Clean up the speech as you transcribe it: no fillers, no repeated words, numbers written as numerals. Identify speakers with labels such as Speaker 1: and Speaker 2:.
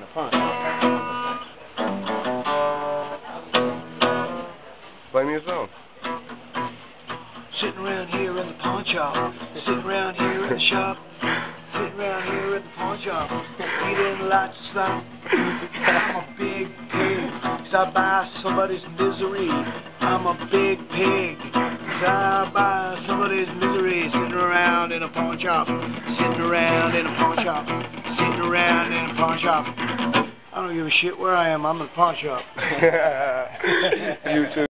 Speaker 1: in a pawn shop.
Speaker 2: Play me a song.
Speaker 3: Sitting around here in the pawn shop, sitting around here in the shop, sitting around here in the pawn shop, eating lots of stuff. I'm a big pig, 'cause I buy somebody's misery. I'm a big pig, 'cause I buy somebody's misery. Sitting around in a pawn shop, sitting around in a pawn shop, sitting around in a pawn shop. I don't give a shit where I am, I'm in a pawn shop.
Speaker 2: You too.